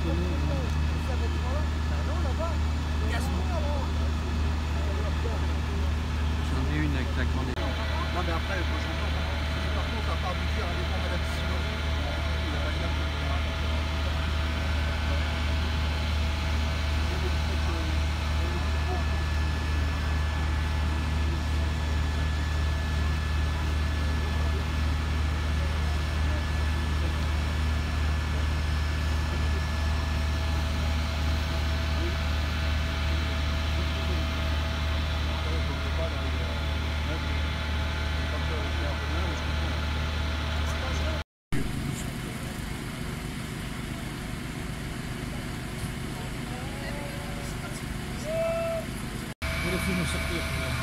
J'en ai une avec la grande. Non mais après, moi j'entends. Par contre, à part vous dire, allez voir Madame Simon, il a pas bien. Laissez-nous sortir.